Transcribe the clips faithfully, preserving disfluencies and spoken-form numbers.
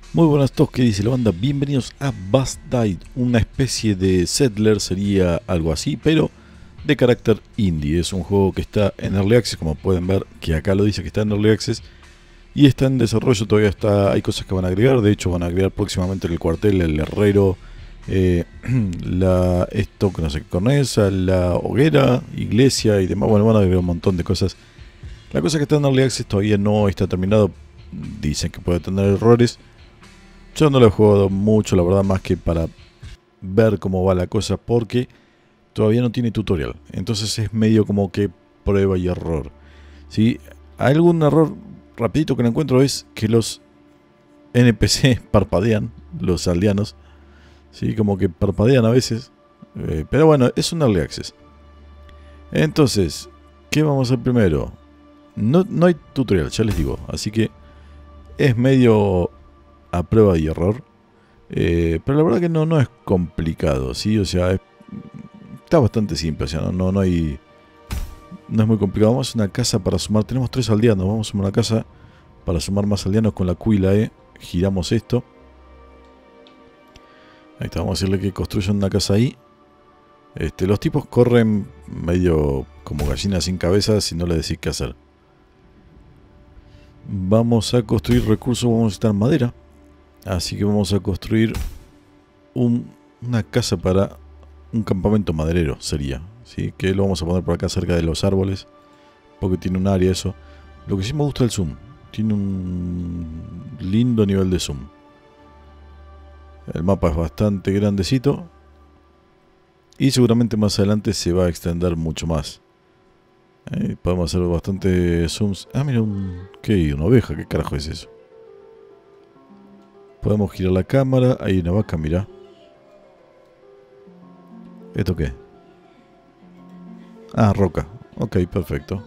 Muy buenas todos, ¿qué dice la banda? Bienvenidos a Bust Died, una especie de Settler, sería algo así, pero de carácter indie. Es un juego que está en Early Access, como pueden ver, que acá lo dice que está en Early Access, y está en desarrollo, todavía está, hay cosas que van a agregar. De hecho van a agregar próximamente el cuartel, el herrero, eh, la esto que no sé qué corneza, la hoguera, iglesia y demás. Bueno, van a agregar un montón de cosas. La cosa que está en Early Access todavía no está terminado, dicen que puede tener errores. Yo no lo he jugado mucho, la verdad, más que para ver cómo va la cosa, porque todavía no tiene tutorial. Entonces es medio como que prueba y error. ¿Sí? Algún error rapidito que no encuentro es que los N P C parpadean, los aldeanos. ¿Sí? Como que parpadean a veces. Eh, pero bueno, es un early access. Entonces, ¿qué vamos a hacer primero? No, no hay tutorial, ya les digo. Así que es medio a prueba y error, eh, pero la verdad que no, no es complicado, ¿sí? O sea, es, está bastante simple, o sea, no, no, no hay, no es muy complicado. Vamos a hacer una casa para sumar, tenemos tres aldeanos, vamos a sumar una casa para sumar más aldeanos con la Q y la E, giramos esto, ahí está, vamos a decirle que construyan una casa ahí. Este, los tipos corren medio como gallinas sin cabeza si no les decís qué hacer. Vamos a construir recursos, vamos a necesitar madera. Así que vamos a construir un, una casa para un campamento maderero, sería, ¿sí? Que lo vamos a poner por acá cerca de los árboles, porque tiene un área eso. Lo que sí me gusta es el zoom, tiene un lindo nivel de zoom. El mapa es bastante grandecito y seguramente más adelante se va a extender mucho más. Eh, podemos hacer bastante zooms. Ah, mira, un, ¿qué? Una oveja, ¿qué carajo es eso? Podemos girar la cámara. Hay una vaca, mira. ¿Esto qué? Ah, roca. Ok, perfecto.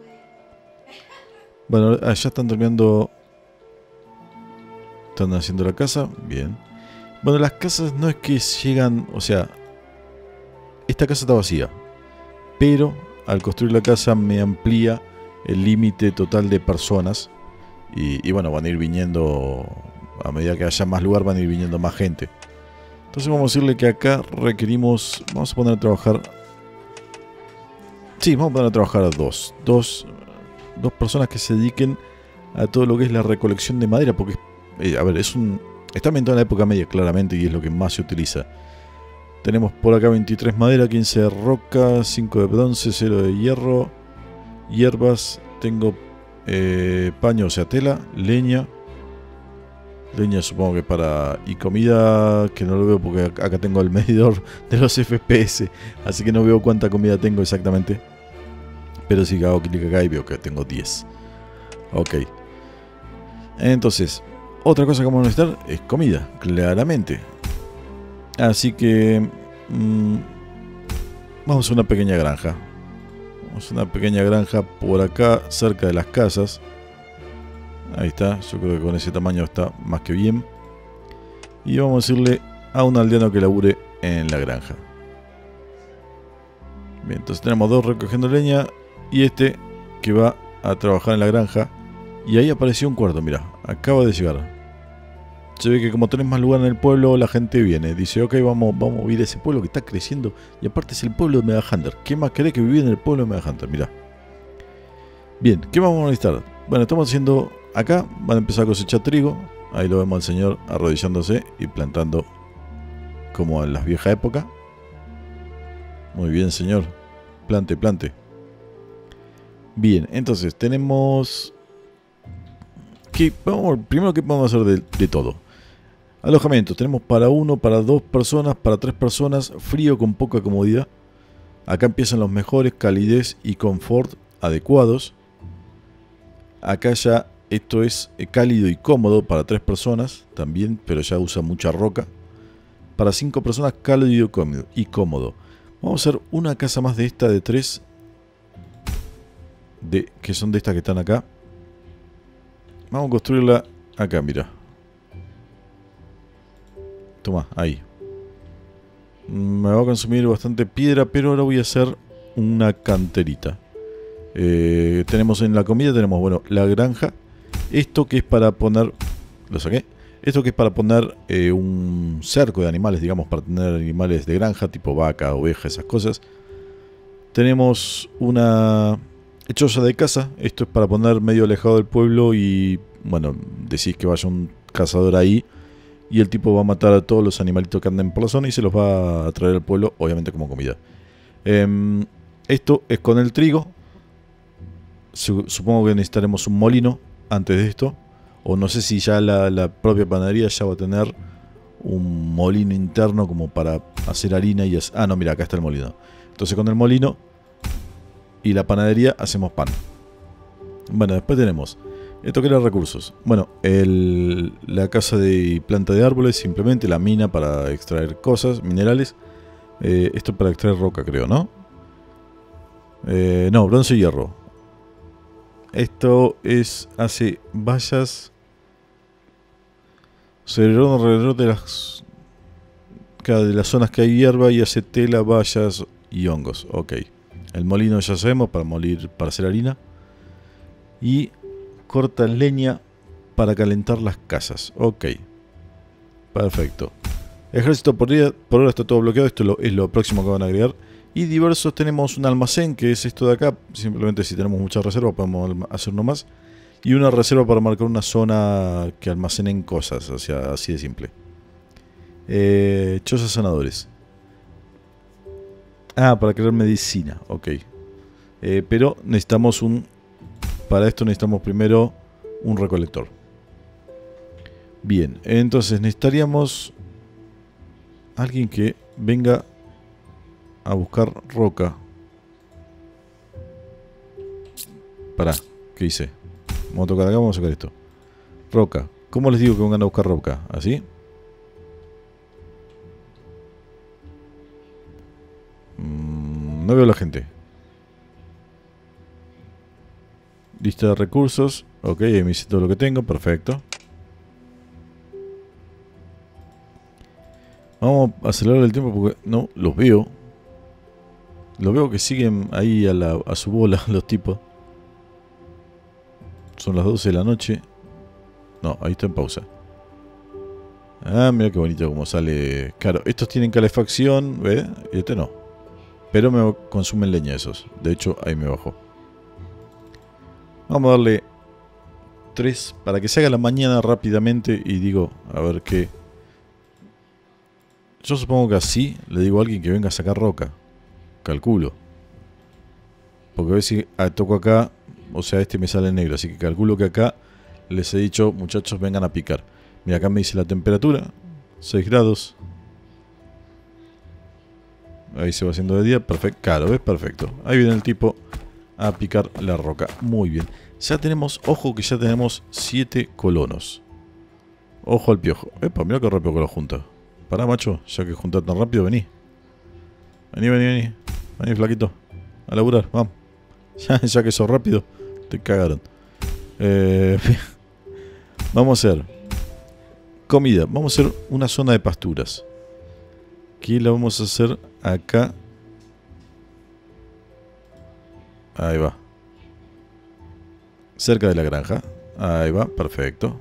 Bueno, allá están terminando. Están haciendo la casa. Bien. Bueno, las casas no es que llegan. O sea, esta casa está vacía. Pero al construir la casa me amplía el límite total de personas. Y, y bueno, van a ir viniendo. A medida que haya más lugar van a ir viniendo más gente. Entonces vamos a decirle que acá requerimos... Vamos a poner a trabajar... Sí, vamos a poner a trabajar a dos. Dos, dos personas que se dediquen a todo lo que es la recolección de madera. Porque, eh, a ver, es un... Está ambientado en la época media claramente y es lo que más se utiliza. Tenemos por acá veintitrés madera, quince de roca, cinco de bronce, cero de hierro, hierbas, tengo eh, paño, o sea tela, leña. Leña supongo que para... Y comida, que no lo veo porque acá tengo el medidor de los F P S. Así que no veo cuánta comida tengo exactamente. Pero sí que hago clic acá y veo que tengo diez. Ok. Entonces, otra cosa que vamos a necesitar es comida, claramente. Así que... Mmm, vamos a una pequeña granja. Vamos a una pequeña granja por acá, cerca de las casas. Ahí está, yo creo que con ese tamaño está más que bien. Y vamos a decirle a un aldeano que labure en la granja. Bien, entonces tenemos dos recogiendo leña y este que va a trabajar en la granja. Y ahí apareció un cuarto, mira, acaba de llegar. Se ve que como tenés más lugar en el pueblo, la gente viene. Dice, ok, vamos, vamos a ir a ese pueblo que está creciendo. Y aparte es el pueblo de Mega Hunter. ¿Qué más querés que vivir en el pueblo de Mega Hunter? Mira. Bien, ¿qué vamos a necesitar? Bueno, estamos haciendo... Acá van a empezar a cosechar trigo. Ahí lo vemos al señor arrodillándose y plantando como en las viejas épocas. Muy bien, señor. Plante, plante. Bien, entonces tenemos... ¿Qué? Vamos, primero, ¿qué podemos hacer de, de todo? Alojamientos. Tenemos para uno, para dos personas, para tres personas. Frío con poca comodidad. Acá empiezan los mejores, calidez y confort adecuados. Acá ya... Esto es cálido y cómodo para tres personas también, pero ya usa mucha roca. Para cinco personas, cálido y cómodo. Vamos a hacer una casa más de esta de tres. De, que son de estas que están acá. Vamos a construirla acá, mira. Toma, ahí. Me va a consumir bastante piedra, pero ahora voy a hacer una canterita. Eh, tenemos en la comida, tenemos, bueno, la granja. Esto que es para poner... Lo saqué. Esto que es para poner eh, un cerco de animales, digamos, para tener animales de granja, tipo vaca, oveja, esas cosas. Tenemos una choza de caza. Esto es para poner medio alejado del pueblo y, bueno, decís que vaya un cazador ahí y el tipo va a matar a todos los animalitos que anden por la zona y se los va a traer al pueblo, obviamente como comida. Eh, esto es con el trigo. Supongo que necesitaremos un molino antes de esto. O no sé si ya la, la propia panadería ya va a tener un molino interno como para hacer harina y hacer... Ah, no, mira, acá está el molino. Entonces con el molino y la panadería hacemos pan. Bueno, después tenemos esto que era recursos. Bueno, el, la casa de planta de árboles, simplemente la mina para extraer cosas, minerales. Eh, esto para extraer roca, creo, ¿no? Eh, no, bronce y hierro. Esto es hace vallas alrededor de las de las zonas que hay hierba y hace tela, vallas y hongos. Ok. El molino ya sabemos para molir, para hacer harina. Y corta leña para calentar las casas. Ok. Perfecto. Ejército por día, por ahora está todo bloqueado. Esto lo, es lo próximo que van a agregar. Y diversos tenemos un almacén, que es esto de acá. Simplemente si tenemos mucha reserva podemos hacer uno más. Y una reserva para marcar una zona que almacenen cosas. O sea, así de simple. Eh, chozas sanadores. Ah, para crear medicina. Ok. Eh, pero necesitamos un... Para esto necesitamos primero un recolector. Bien, entonces necesitaríamos alguien que venga a buscar roca. Pará, ¿qué hice? Vamos a tocar acá, vamos a sacar esto. Roca. ¿Cómo les digo que vengan a buscar roca? ¿Así? Mm, no veo a la gente. Lista de recursos. Ok, ahí me dice todo lo que tengo, perfecto. Vamos a acelerar el tiempo porque no los veo. Los veo que siguen ahí a, la, a su bola los tipos. Son las doce de la noche. No, ahí está en pausa. Ah, mira qué bonito como sale. Claro, estos tienen calefacción, ¿ves? Y este no. Pero me consumen leña esos. De hecho, ahí me bajó. Vamos a darle tres para que se haga la mañana rápidamente. Y digo, a ver qué. Yo supongo que así le digo a alguien que venga a sacar roca. Calculo. Porque a ver si ah, toco acá. O sea, este me sale negro. Así que calculo que acá les he dicho, muchachos, vengan a picar. Mira, acá me dice la temperatura. seis grados. Ahí se va haciendo de día. Perfecto. Claro, ¿ves? Perfecto. Ahí viene el tipo a picar la roca. Muy bien. Ya tenemos, ojo que ya tenemos siete colonos. Ojo al piojo. Epa, mira qué rápido que lo junta. Pará, macho. Ya que juntar tan rápido, vení. Vení, vení, vení. Vení, flaquito. A laburar, vamos. Ya, ya que sos rápido, te cagaron. Eh, vamos a hacer comida. Vamos a hacer una zona de pasturas. Aquí la vamos a hacer acá. Ahí va. Cerca de la granja. Ahí va, perfecto.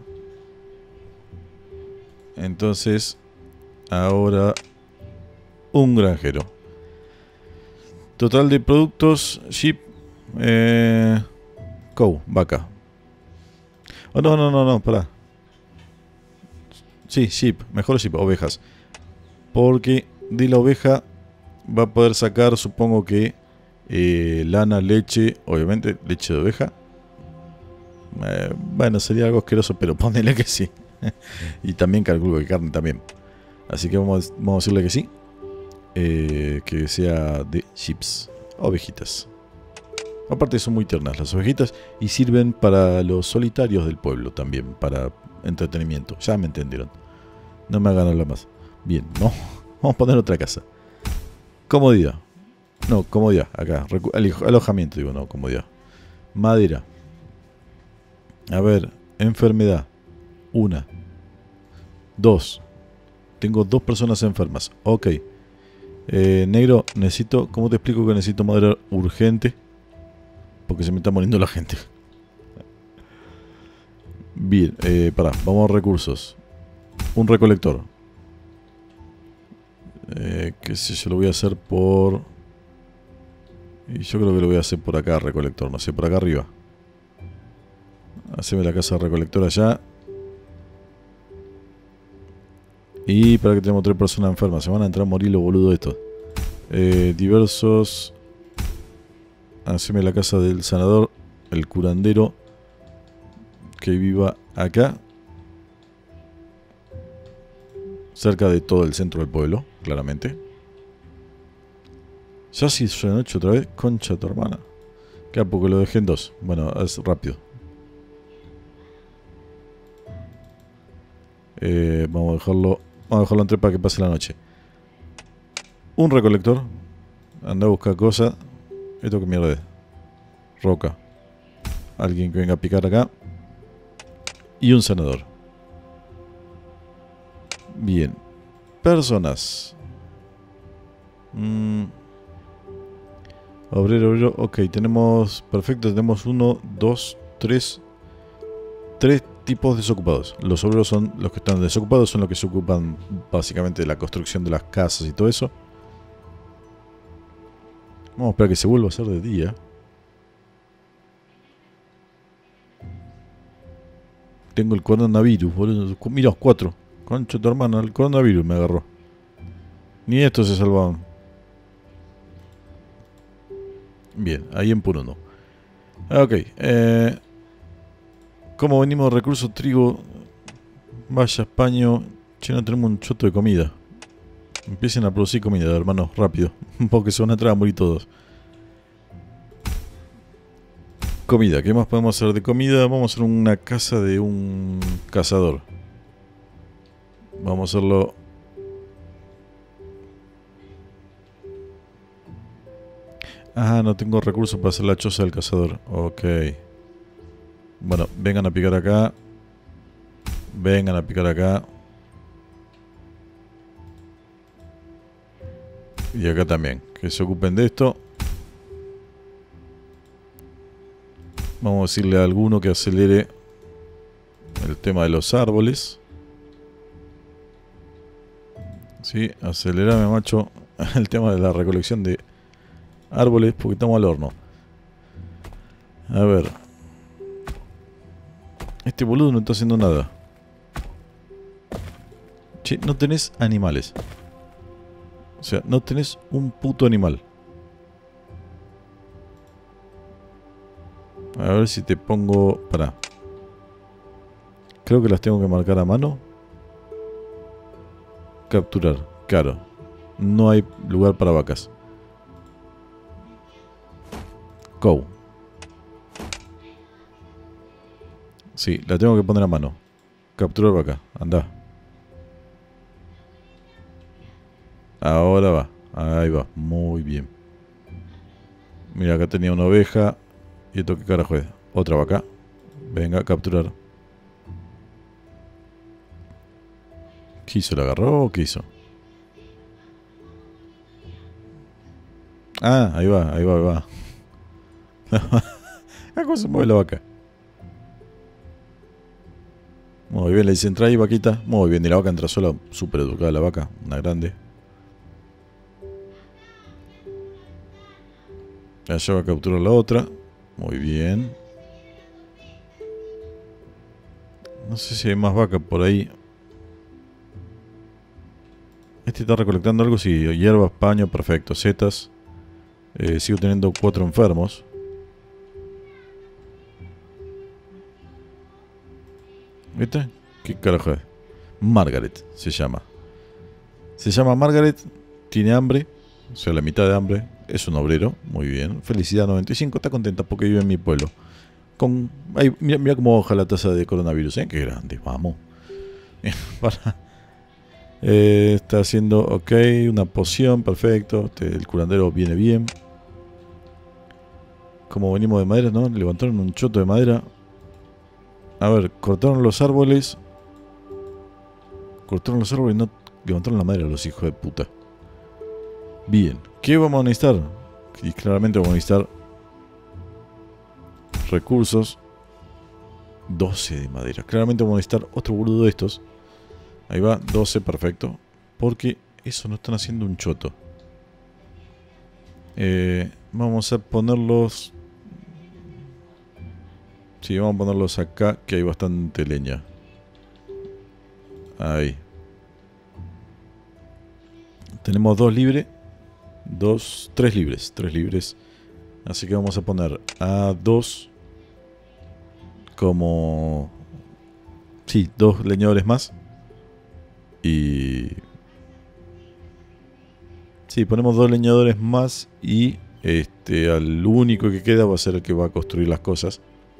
Entonces, ahora un granjero. Total de productos, sheep, eh, cow, vaca. Oh, no, no, no, no, pará. Sí, sheep, mejor sheep, ovejas. Porque de la oveja va a poder sacar, supongo que, eh, lana, leche, obviamente, leche de oveja. Eh, bueno, sería algo asqueroso, pero ponele que sí. Y también calculo que carne también. Así que vamos, vamos a decirle que sí. Eh, que sea de chips, ovejitas. Aparte son muy tiernas las ovejitas y sirven para los solitarios del pueblo también, para entretenimiento. Ya me entendieron. No me hagan hablar más. Bien, vamos, vamos a poner otra casa. Comodidad. No, comodidad, acá. Alojamiento, digo, no, comodidad. Madera. A ver, enfermedad. Una. Dos. Tengo dos personas enfermas. Ok. Eh, negro, necesito... ¿Cómo te explico que necesito madera urgente? Porque se me está muriendo la gente. Bien, eh, pará, vamos a recursos. un recolector. Eh, qué sé yo, lo voy a hacer por... Y yo creo que lo voy a hacer por acá, recolector, no sé, por acá arriba. Haceme la casa recolectora allá. Y para que tenemos tres personas enfermas. Se van a entrar a morir los boludos estos. Eh, diversos. Haceme la casa del sanador. El curandero. Que viva acá. Cerca de todo el centro del pueblo, claramente. Ya si es de noche otra vez. Concha tu hermana. Queda poco, lo dejé en dos. Bueno, es rápido. Eh, vamos a dejarlo. Vamos a dejarlo en tres para que pase la noche. Un recolector. Anda a buscar cosas. ¿Esto qué mierda es? Roca. Alguien que venga a picar acá. Y un sanador. Bien. Personas. Mm. Obrero, obrero. Ok, tenemos... Perfecto, tenemos uno, dos, tres... Tres tipos desocupados. Los obreros son los que están desocupados, son los que se ocupan básicamente de la construcción de las casas y todo eso. Vamos a esperar que se vuelva a hacer de día. Tengo el coronavirus, boludo. Mirá, cuatro. Concha tu hermana, el coronavirus me agarró. Ni estos se salvaban. Bien, ahí en puro no. Ok, eh... ¿cómo venimos de recursos? Trigo. Vaya, paño. Che, no tenemos un choto de comida. Empiecen a producir comida, hermanos, rápido. Porque se van a entrar a morir todos. Comida, ¿qué más podemos hacer de comida? Vamos a hacer una casa de un cazador. Vamos a hacerlo... Ah, no tengo recursos para hacer la choza del cazador. Ok. Bueno, vengan a picar acá. Vengan a picar acá. Y acá también. Que se ocupen de esto. Vamos a decirle a alguno que acelere el tema de los árboles. Sí, acelerame, macho, el tema de la recolección de árboles porque estamos al horno. A ver. Este boludo no está haciendo nada. Che, no tenés animales. O sea, no tenés un puto animal. A ver si te pongo... Pará. Creo que las tengo que marcar a mano. Capturar. Claro. No hay lugar para vacas. Go. Sí, la tengo que poner a mano. Capturar vaca. Anda. Ahora va. Ahí va. Muy bien. Mira, acá tenía una oveja. ¿Y esto qué carajo es? Otra vaca. Venga, a capturar. ¿Qué hizo? ¿La agarró o qué hizo? Ah, ahí va, ahí va, ahí va. ¿Cómo se mueve la vaca? Muy bien, le dicen trae vaquita. Muy bien, y la vaca entra sola. Súper educada la vaca, una grande. Allá va a capturar la otra. Muy bien. No sé si hay más vacas por ahí. Este está recolectando algo, sí. Hierbas, paño, perfecto. Setas. Eh, sigo teniendo cuatro enfermos. ¿Viste? ¿Qué carajo es? Margaret se llama. Se llama Margaret. Tiene hambre. O sea, la mitad de hambre. Es un obrero. Muy bien. Felicidad noventa y cinco. Está contenta porque vive en mi pueblo. Con... Ay, mira, mira cómo baja la tasa de coronavirus. ¿Eh? Qué grande. Vamos. Para... Eh, está haciendo, ok, una poción, perfecto. Este, el curandero viene bien. Como venimos de madera, ¿no? Levantaron un choto de madera. A ver, cortaron los árboles. Cortaron los árboles y no levantaron la madera los hijos de puta. Bien, ¿qué vamos a necesitar? Y claramente vamos a necesitar recursos. doce de madera. Claramente vamos a necesitar otro boludo de estos. Ahí va, doce, perfecto. Porque eso no están haciendo un choto. Eh, vamos a ponerlos... Sí, vamos a ponerlos acá, que hay bastante leña. Ahí. Tenemos dos libres. Dos, tres libres. Tres libres. Así que vamos a poner a dos como... Sí, dos leñadores más. Y... Sí, ponemos dos leñadores más y este al único que queda va a ser el que va a construir las cosas.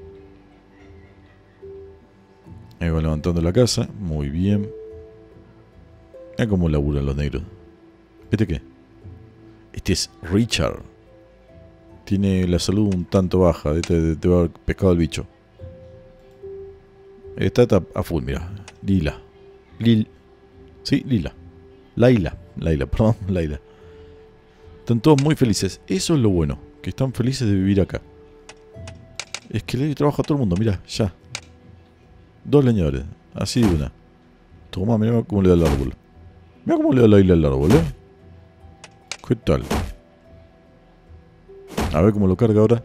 Ahí va levantando la casa. Muy bien. Mira cómo laburan los negros. ¿Este qué? Este es Richard. Tiene la salud un tanto baja. Este te va a haber pescado el bicho. Esta está a full, mira. Lila. Lil. Sí, Lila. Laila. Laila, perdón, Laila. Están todos muy felices. Eso es lo bueno. Que están felices de vivir acá. Es que le doy trabajo a todo el mundo. Mira, ya. Dos leñadores. Así de una. Toma, mira cómo le da el árbol. Mira cómo le da la isla al árbol, ¿eh? ¿Qué tal? A ver cómo lo carga ahora.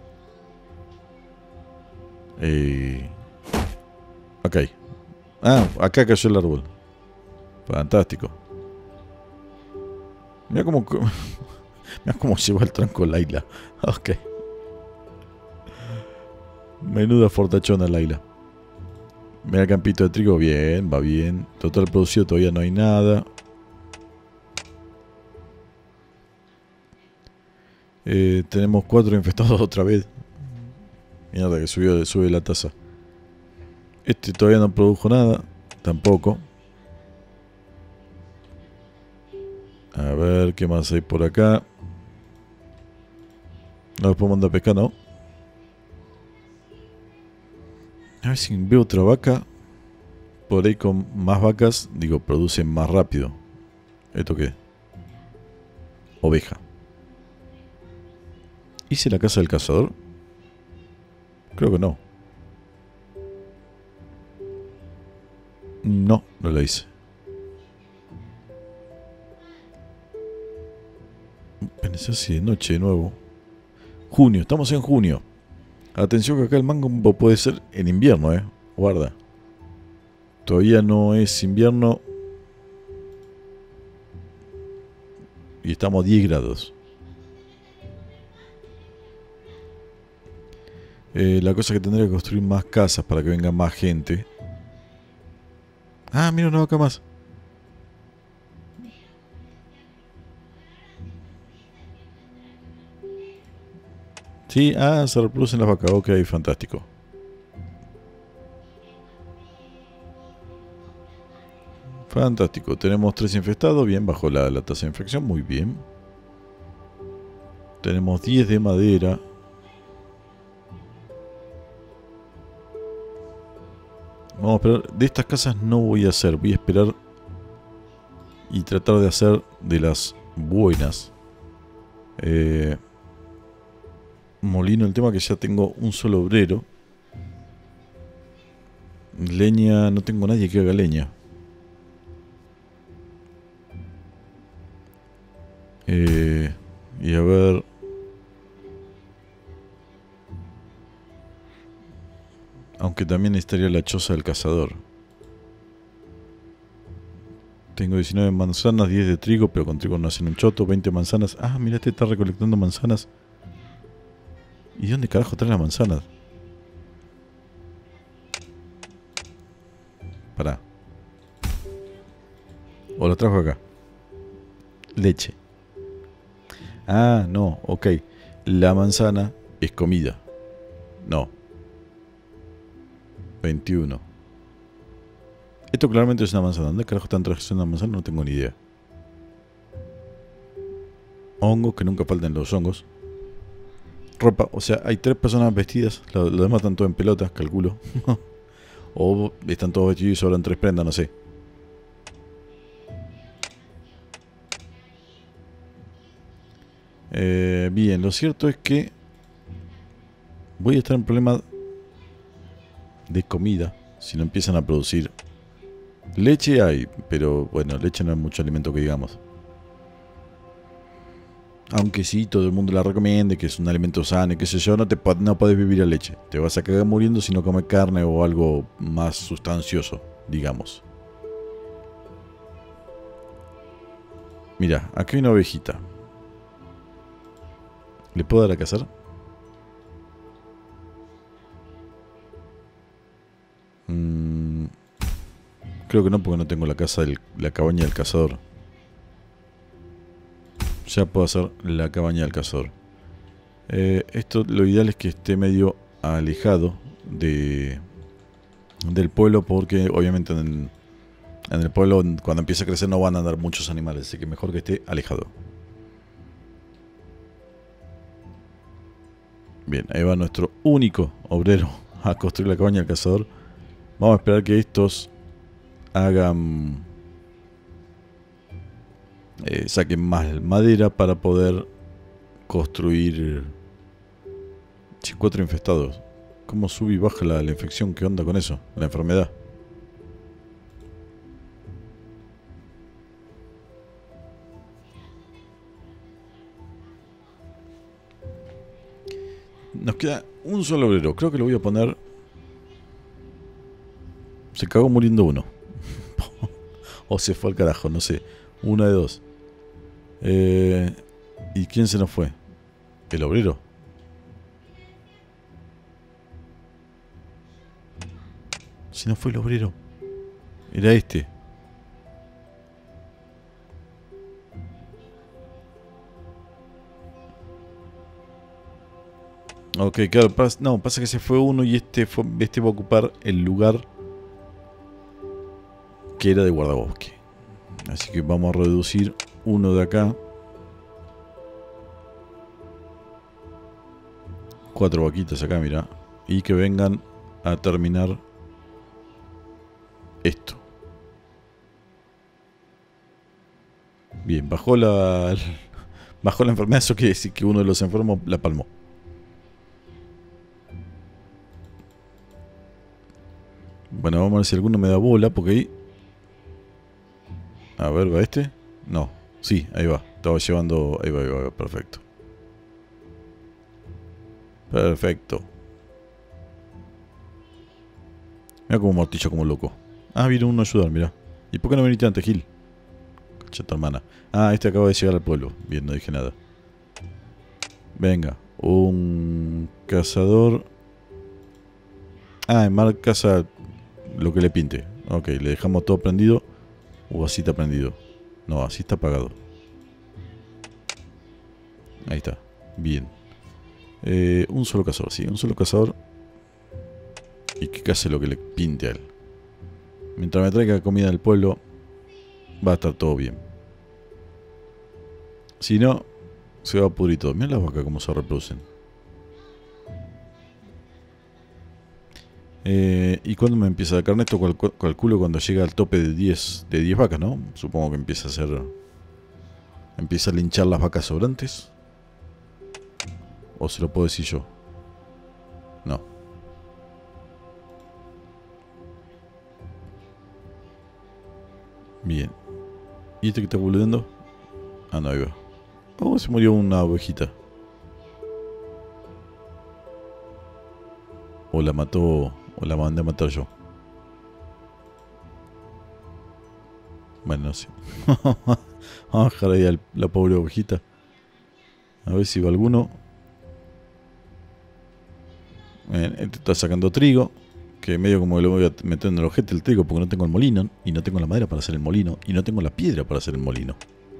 Eh... Acá hay. Ah, acá cayó el árbol. Fantástico. Mira cómo... Mira cómo lleva el tranco Laila. Ok. Menuda fortachona Laila. Mira el campito de trigo. Bien, va bien. Total producido todavía no hay nada. Eh, tenemos cuatro infestados otra vez. Mierda que subió, sube la tasa. Este todavía no produjo nada. Tampoco. A ver qué más hay por acá. No les puedo mandar a pescar, ¿no? A ver si veo otra vaca. Por ahí con más vacas. Digo, producen más rápido. ¿Esto qué? Oveja. ¿Hice la casa del cazador? Creo que no. No, no la hice. Pensé así de noche de nuevo. Junio, estamos en junio. Atención que acá el mango puede ser en invierno, eh. Guarda. Todavía no es invierno. Y estamos a diez grados. Eh, la cosa es que tendría que construir más casas para que venga más gente. Ah, mira una vaca más. Sí, ah, se reproducen las vacas. Ok, fantástico. Fantástico. Tenemos tres infestados. Bien, bajo la, la tasa de infección. Muy bien. Tenemos diez de madera. Vamos a esperar. De estas casas no voy a hacer. Voy a esperar y tratar de hacer de las buenas. Eh, molino. El tema es que ya tengo un solo obrero. Leña. No tengo nadie que haga leña. Eh, y a ver... Aunque también estaría la choza del cazador. Tengo diecinueve manzanas, diez de trigo, pero con trigo no hacen un choto. veinte manzanas. Ah, mira, este está recolectando manzanas. ¿Y de dónde carajo trae las manzanas? Pará. O lo trajo acá. Leche. Ah, no, ok. La manzana es comida. No. veintiuno. Esto claramente es una manzana. ¿Dónde carajo están trayendo una manzana? No tengo ni idea. Hongos, que nunca faltan los hongos. Ropa, o sea, hay tres personas vestidas. Los lo demás están todos en pelotas, calculo. O están todos vestidos y sobran tres prendas, no sé. Eh, bien, lo cierto es que voy a estar en problema de comida si no empiezan a producir Leche hay, pero bueno, leche no es mucho alimento que digamos. Aunque sí, todo el mundo la recomiende, que es un alimento sano y qué sé yo, no, te, no podés vivir a leche. Te vas a cagar muriendo si no comes carne o algo más sustancioso, digamos. Mira, aquí hay una ovejita. ¿Le puedo dar a cazar? Mm, creo que no, porque no tengo la casa del, la cabaña del cazador. Ya puedo hacer la cabaña del cazador. Eh, esto lo ideal es que esté medio alejado de del pueblo, porque obviamente en, en el pueblo cuando empieza a crecer no van a andar muchos animales, así que mejor que esté alejado. Bien, ahí va nuestro único obrero a construir la cabaña del cazador. Vamos a esperar que estos hagan eh, saquen más madera para poder construir. Cuatro infestados. ¿Cómo sube y baja la, la infección? ¿Qué onda con eso? La enfermedad. Nos queda un solo obrero. Creo que lo voy a poner. Se cagó muriendo uno. O se fue al carajo, no sé. Una de dos. Eh, ¿Y quién se nos fue? ¿El obrero? Si no fue el obrero. Era este. Ok, claro, pas no, pasa que se fue uno y este, fue, este va a ocupar el lugar que era de guardabosque. Así que vamos a reducir uno de acá. Cuatro vaquitas acá, mira. Y que vengan a terminar esto. Bien, bajó la... Bajó la enfermedad, eso quiere decir que uno de los enfermos la palmó. Bueno, vamos a ver si alguno me da bola, porque ahí... A ver, ¿va este? No, sí, ahí va. Estaba llevando... Ahí va, ahí va, perfecto. Perfecto. Mira como martillo como loco. Ah, vino uno a ayudar, mira. ¿Y por qué no viniste antes, Gil? Cachata hermana. Ah, este acaba de llegar al pueblo. Bien, no dije nada. Venga. Un cazador. Ah, en Mar caza lo que le pinte. Ok, le dejamos todo prendido. O así está prendido. No, así está apagado. Ahí está. Bien. Eh, un solo cazador, sí. Un solo cazador. Y que case lo que le pinte a él. Mientras me traiga comida del pueblo, va a estar todo bien. Si no, se va a pudrir todo. Mira las vacas cómo se reproducen. Eh, ¿Y cuándo me empieza a carne esto? Cal calculo cuando llega al tope de diez, de diez vacas, ¿no? Supongo que empieza a hacer... Empieza a linchar las vacas sobrantes. ¿O se lo puedo decir yo? No. Bien. ¿Y este que está boludeando? Ah, no, ahí va. Oh, se murió una ovejita. O la mató... O la mandé a matar yo. Bueno, no sé. Vamos a dejar ahí a la pobre ovejita. A ver si va alguno. Bien, este está sacando trigo. Que medio como que lo voy a meter en el ojete el trigo porque no tengo el molino. Y no tengo la madera para hacer el molino. Y no tengo la piedra para hacer el molino.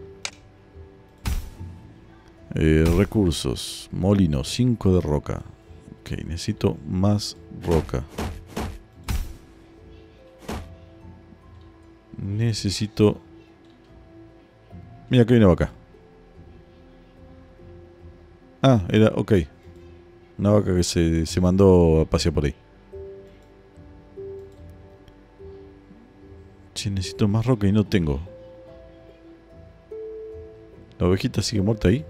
Eh, recursos. Molino, cinco de roca. Ok, necesito más roca. Necesito... Mira, que hay una vaca. Ah, era... Ok. Una vaca que se, se mandó a pasear por ahí. Che, necesito más roca y no tengo. ¿La ovejita sigue muerta ahí?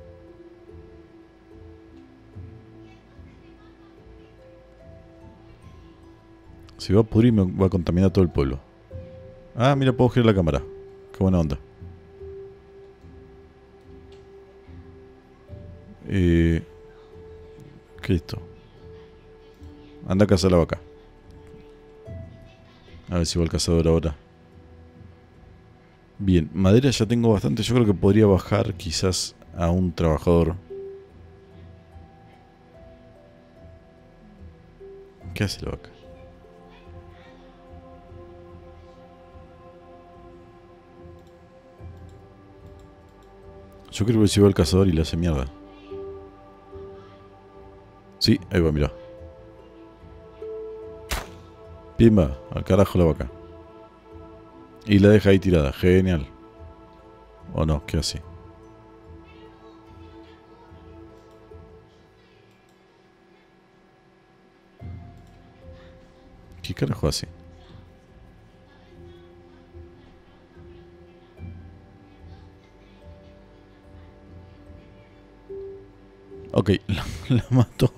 Se va a pudrir y me va a contaminar todo el pueblo. Ah, mira, puedo girar la cámara. Qué buena onda. Eh, ¿Qué es esto? Anda a cazar la vaca. A ver si va el cazador ahora. Bien, madera ya tengo bastante. Yo creo que podría bajar quizás a un trabajador. ¿Qué hace la vaca? Yo creo que si va el cazador y le hace mierda. Sí, ahí va, mirá. Pimba, al carajo la vaca. Y la deja ahí tirada, genial. ¿O no? ¿Qué hace? ¿Qué carajo hace? Ok, la, la mató.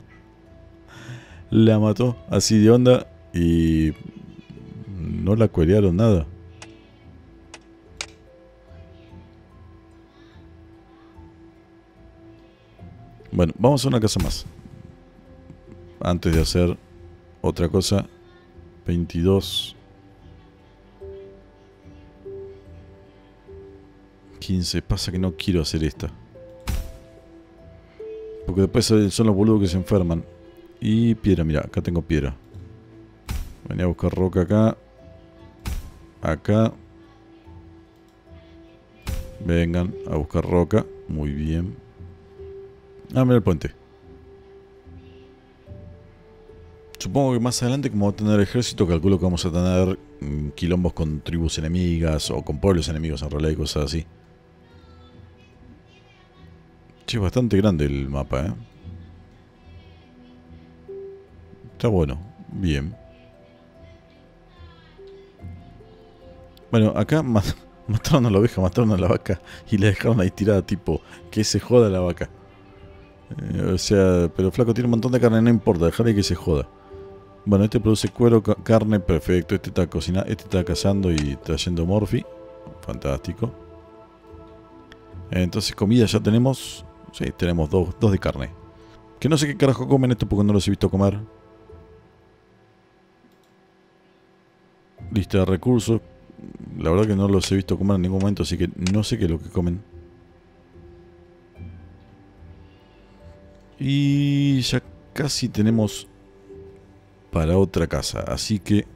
La mató así de onda y no la cuerearon nada. Bueno, vamos a una casa más. Antes de hacer otra cosa. veintidós. quince. Pasa que no quiero hacer esta. Porque después son los boludos que se enferman. Y piedra, mira, acá tengo piedra. Venía a buscar roca acá. Acá. Vengan a buscar roca. Muy bien. Ah, mira el puente. Supongo que más adelante, como va a tener ejército, calculo que vamos a tener mm, quilombos con tribus enemigas o con pueblos enemigos en realidad y cosas así. Che, es bastante grande el mapa, ¿eh? Está bueno. Bien. Bueno, acá mat mataron a la oveja, mataron a la vaca y la dejaron ahí tirada, tipo, que se joda la vaca. Eh, o sea, pero flaco tiene un montón de carne, no importa, dejarle que se joda. Bueno, este produce cuero, ca carne, perfecto. Este está cocinando, este está cazando y trayendo morfi. Fantástico. Entonces comida ya tenemos. Sí, tenemos dos, dos de carne. Que no sé qué carajo comen esto porque no los he visto comer. Lista de recursos. La verdad que no los he visto comer en ningún momento, así que no sé qué es lo que comen. Y ya casi tenemos para otra casa, así que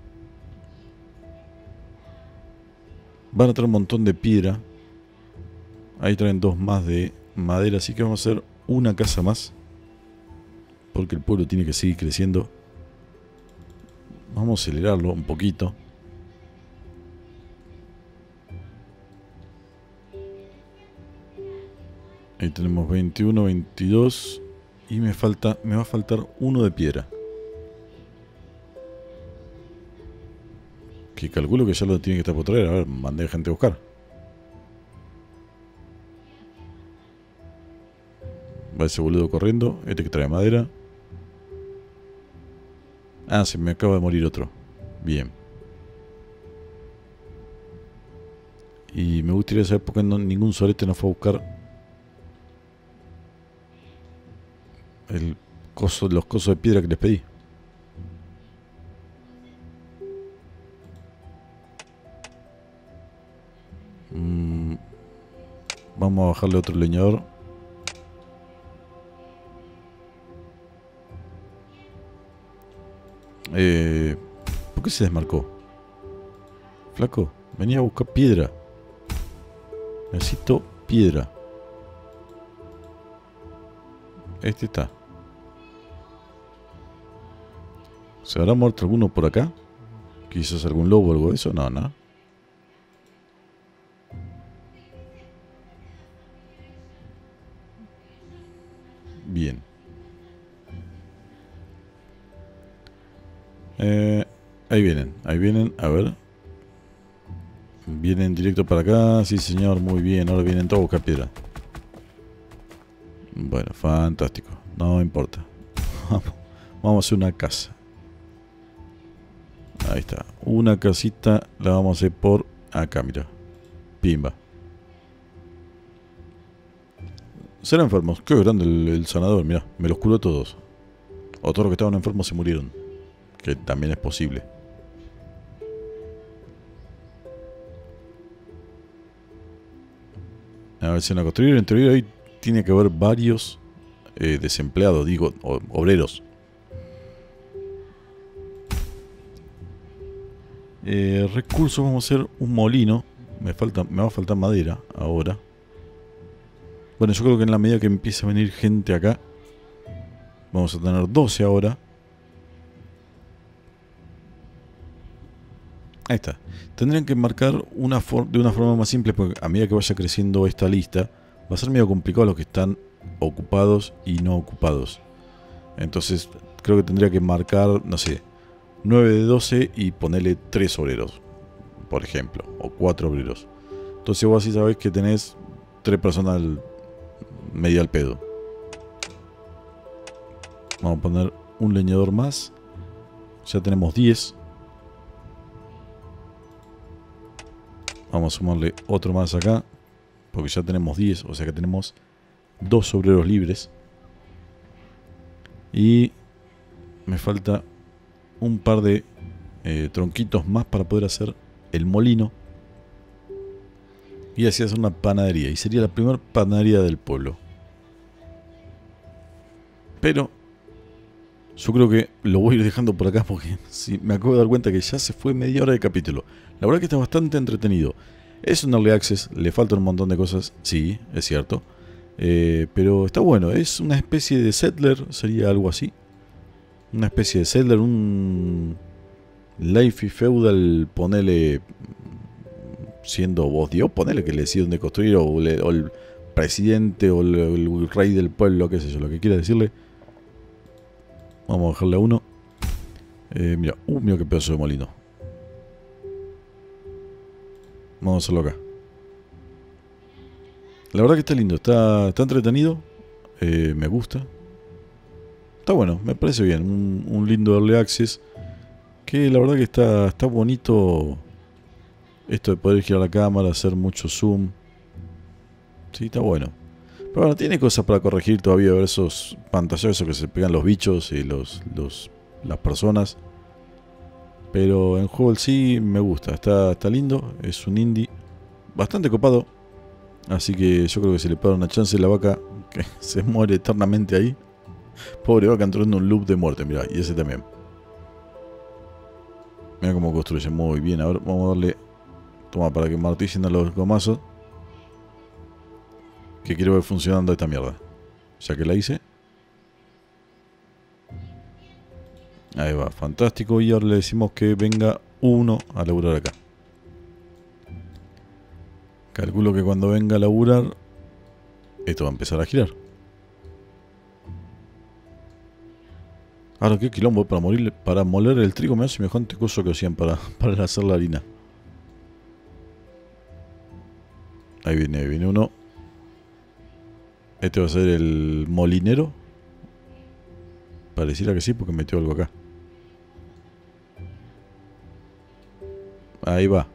van a traer un montón de piedra. Ahí traen dos más de madera, así que vamos a hacer una casa más, porque el pueblo tiene que seguir creciendo. Vamos a acelerarlo un poquito. Ahí tenemos veintiuno, veintidós y me falta, me va a faltar uno de piedra. Que calculo que ya lo tiene que estar por traer. A ver, mandé gente a buscar. Va ese boludo corriendo. Este que trae madera. Ah, se me acaba de morir otro. Bien. Y me gustaría saber por qué no, ningún solete nos fue a buscar el coso, los cosos de piedra que les pedí. Mm, vamos a bajarle otro leñador. Eh, ¿Por qué se desmarcó? Flaco, venía a buscar piedra. Necesito piedra. Este está. ¿Se habrá muerto alguno por acá? Quizás algún lobo o algo de eso. No, no. Bien. Eh, ahí vienen, ahí vienen, a ver. Vienen directo para acá, sí señor, muy bien. Ahora vienen todos a buscar piedra. Bueno, fantástico, no importa. Vamos a hacer una casa. Ahí está. Una casita la vamos a hacer por acá, mira. Pimba. Serán enfermos. Qué grande el, el sanador, mira. Me los curó todos. O todos los que estaban enfermos se murieron. Que también es posible. A ver si van a construir. En teoría ahí tiene que haber varios eh, desempleados, digo, o, obreros. Eh, recursos, vamos a hacer un molino. Me falta, me va a faltar madera ahora. Bueno, yo creo que en la medida que empiece a venir gente acá, vamos a tener doce ahora. Ahí está. Tendrían que marcar una de una forma más simple, porque a medida que vaya creciendo esta lista, va a ser medio complicado los que están ocupados y no ocupados. Entonces, creo que tendría que marcar, no sé, nueve de doce y ponerle tres obreros, por ejemplo, o cuatro obreros. Entonces vos así sabés que tenés tres personas medio al pedo. Vamos a poner un leñador más. Ya tenemos diez. Vamos a sumarle otro más acá, porque ya tenemos diez, o sea que tenemos dos obreros libres. Y me falta un par de eh, tronquitos más para poder hacer el molino. Y así hacer una panadería. Y sería la primera panadería del pueblo. Pero yo creo que lo voy a ir dejando por acá porque sí, me acabo de dar cuenta que ya se fue media hora de capítulo. La verdad que está bastante entretenido. Es un Early Access, le faltan un montón de cosas, sí, es cierto. Eh, pero está bueno, es una especie de Settler, sería algo así. Una especie de Settler, un Life y Feudal, ponele, siendo vos Dios, ponele que le decís dónde construir, o, le, o el presidente, o el, el rey del pueblo, qué sé yo, lo que quiera decirle. Vamos a bajarle a uno. Eh, mira, uh, mira qué pedazo de molino. Vamos a hacerlo acá. La verdad que está lindo, está, está entretenido. Eh, me gusta. Está bueno, me parece bien. Un, un lindo Early Access. Que la verdad que está, está bonito. Esto de poder girar la cámara, hacer mucho zoom. Sí, está bueno. Pero bueno, tiene cosas para corregir todavía. Ver esos pantallazos que se pegan los bichos y los, los, las personas. Pero en juego sí me gusta. Está, está lindo. Es un indie bastante copado. Así que yo creo que si le puedo dar una chance a la vaca, que se muere eternamente ahí. Pobre vaca entró en un loop de muerte. Mirá, y ese también. Mira cómo construye muy bien. A ver, vamos a darle. Toma, para que martillen a los gomazos. Que quiero ver funcionando esta mierda. Ya que la hice. Ahí va, fantástico. Y ahora le decimos que venga uno a laburar acá. Calculo que cuando venga a laburar, esto va a empezar a girar. Ahora qué quilombo para morir, para moler el trigo. Me hace semejante cosa que hacían para, para hacer la harina. Ahí viene, ahí viene uno. Este va a ser el molinero. Pareciera que sí, porque metió algo acá. Ahí va.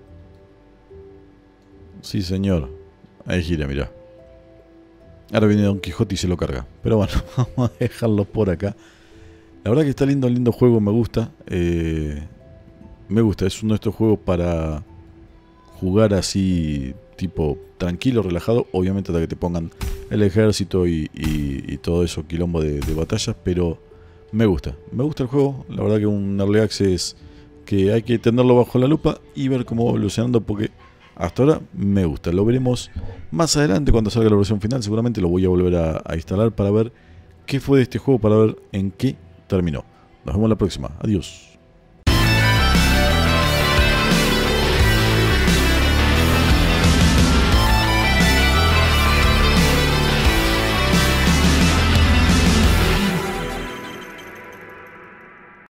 Sí, señor. Ahí gira, mirá. Ahora viene Don Quijote y se lo carga. Pero bueno, vamos a dejarlo por acá. La verdad que está lindo, lindo juego, me gusta. Eh, me gusta, es uno de estos juegos para jugar así, tipo tranquilo, relajado. Obviamente hasta que te pongan el ejército y, y, y todo eso, quilombo de, de batallas. Pero me gusta, me gusta el juego. La verdad que un Early Access que hay que tenerlo bajo la lupa y ver cómo va evolucionando, porque hasta ahora me gusta. Lo veremos más adelante cuando salga la versión final. Seguramente lo voy a volver a, a instalar para ver qué fue de este juego, para ver en qué terminó. Nos vemos la próxima. Adiós.